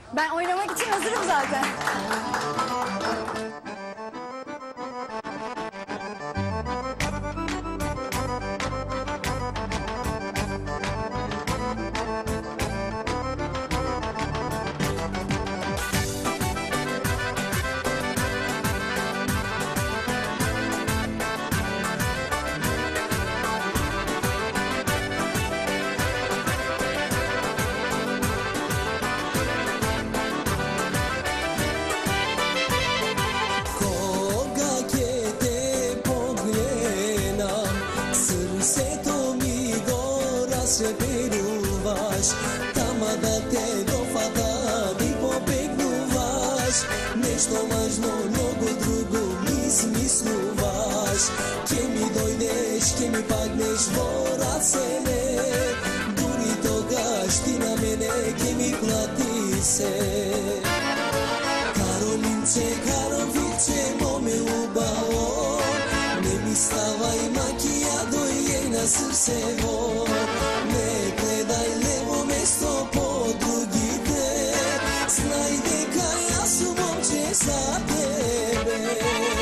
Ben oynamak için hazırım zaten. Tamada-te do fata di pobegnuvaš, nešto važno, mnogo drugo misluvaš. Ke mi dojdeš, ke mi padneš, vorat se ne, duri togaš ti na mene, ke mi plati se. Karolinče, Karoviće, mome ubao, ne mi stavaj makijado jej na srce vor. Ne gledaj levo mesto po drugite, znaj deka ja su momče za tebe.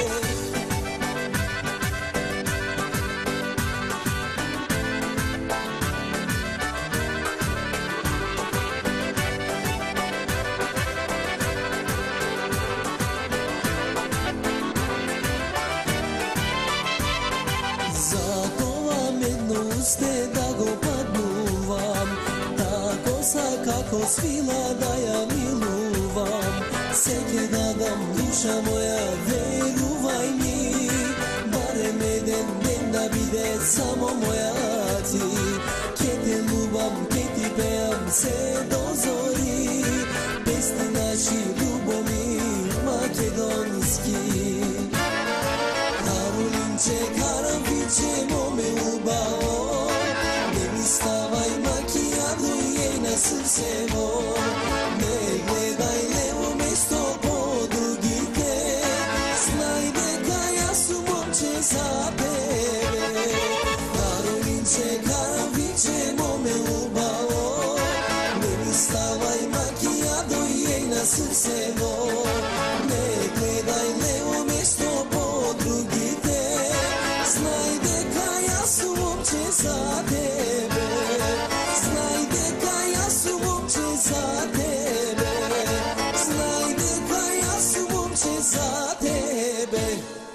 Zato vam jedno uste da go padnuvam, tako sa kako svila da ja miluvam. Seke da dam duša moja, veruvaj mi, barem jedan den da bide samo moja ti. Ke te ljubam, ke ti pejam se do zori, pesni naši Ljubomir makedonski. Karolinče, Karoviće, mome ubao, ne mi stavaj makijado jej na srce vor. Ne gledaj levo mesto po drugite, znaj deka ja su momče za tebe. Karolinče, Karoviće, mome ubao, ne mi stavaj makijado jej na srce vor. Ne gledaj levo mesto po drugite, znaj deka ja su momče za tebe. Znaj deka ja su momče za tebe. Znaj deka ja su momče za tebe.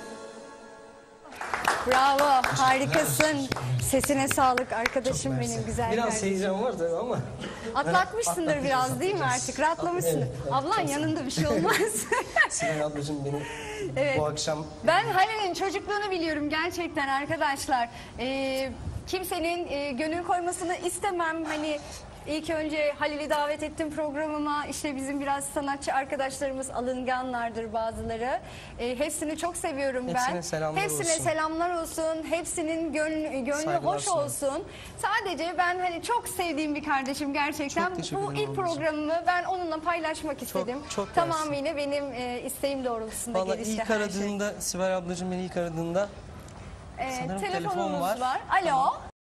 Bravo, harikasın. Sesine sağlık arkadaşım benim, güzel Biraz kardeşim. heyecan var tabii ama. Atlatmışsındır biraz değil mi artık? Rahatlamışsındır. Evet. Ablan yanında bir şey olmaz. Sibel ablacığım benim Evet. bu akşam... Ben Halil'in çocukluğunu biliyorum gerçekten arkadaşlar. Kimsenin gönül koymasını istemem. Hani ilk önce Halil'i davet ettim programıma. İşte bizim biraz sanatçı arkadaşlarımız alınganlardır bazıları. Hepsini çok seviyorum ben. Hepsine selamlar Hepsine olsun. selamlar olsun. Hepsinin gönlü Saygılar hoş sunarım. olsun. Sadece ben hani çok sevdiğim bir kardeşim gerçekten. Çok teşekkür Bu ederim ilk ablacığım. programımı ben onunla paylaşmak istedim. çok Tamamıyla benim isteğim doğrultusunda Valla gelişti ilk her şey. aradığında, Sibel ablacığım beni ilk aradığında sanırım Telefonumuz telefon var. var. Alo.